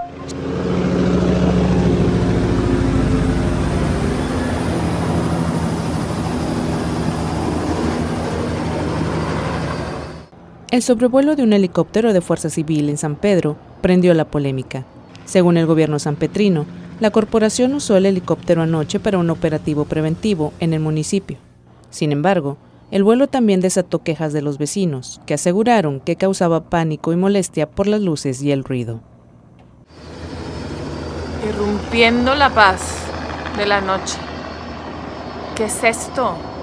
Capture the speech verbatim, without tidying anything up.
El sobrevuelo de un helicóptero de Fuerza Civil en San Pedro prendió la polémica. Según el gobierno sanpetrino, la corporación usó el helicóptero anoche para un operativo preventivo en el municipio. Sin embargo, el vuelo también desató quejas de los vecinos, que aseguraron que causaba pánico y molestia por las luces y el ruido. Irrumpiendo la paz de la noche. ¿Qué es esto?